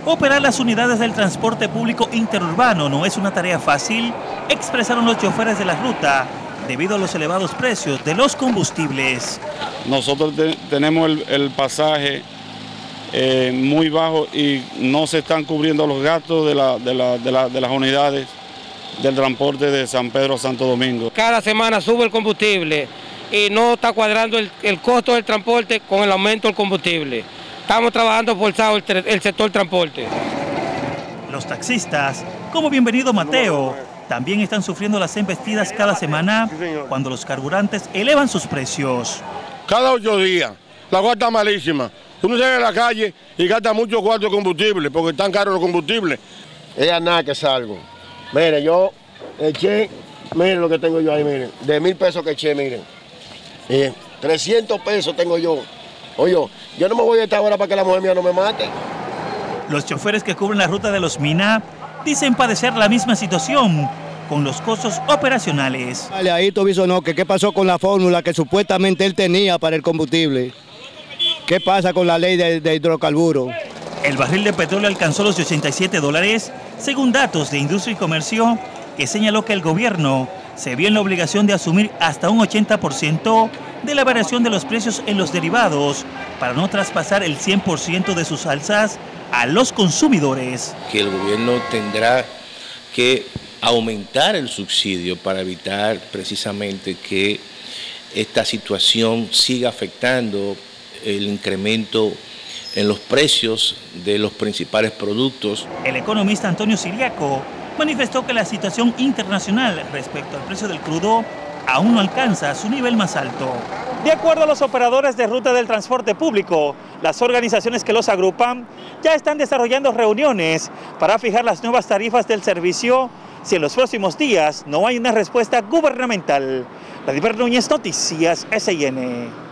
Operar las unidades del transporte público interurbano no es una tarea fácil, expresaron los choferes de la ruta, debido a los elevados precios de los combustibles. Nosotros tenemos el pasaje muy bajo y no se están cubriendo los gastos de las unidades del transporte de San Pedro a Santo Domingo. Cada semana sube el combustible y no está cuadrando el costo del transporte con el aumento del combustible. Estamos trabajando forzado el sector transporte. Los taxistas, como Bienvenido Mateo, también están sufriendo las embestidas cada semana cuando los carburantes elevan sus precios. Cada 8 días, la cosa está malísima. Uno sale a la calle y gasta mucho cuarto de combustible porque están caros los combustibles. Es nada que salgo. Mire, yo eché, miren lo que tengo yo ahí, miren, de 1.000 pesos que eché, miren. 300 pesos tengo yo. Oye, yo no me voy a esta hora para que la mujer mía no me mate. Los choferes que cubren la ruta de los Mina dicen padecer la misma situación con los costos operacionales. Ahí Tobiso no, que qué pasó con la fórmula que supuestamente él tenía para el combustible. ¿Qué pasa con la ley de hidrocarburos? El barril de petróleo alcanzó los $87, según datos de Industria y Comercio, que señaló que el gobierno se vio en la obligación de asumir hasta un 80% de la variación de los precios en los derivados para no traspasar el 100% de sus alzas a los consumidores. Que el gobierno tendrá que aumentar el subsidio para evitar precisamente que esta situación siga afectando el incremento en los precios de los principales productos. El economista Antonio Siriaco manifestó que la situación internacional respecto al precio del crudo aún no alcanza su nivel más alto. De acuerdo a los operadores de ruta del transporte público, las organizaciones que los agrupan ya están desarrollando reuniones para fijar las nuevas tarifas del servicio si en los próximos días no hay una respuesta gubernamental. Vladimir Núñez, Noticias SIN.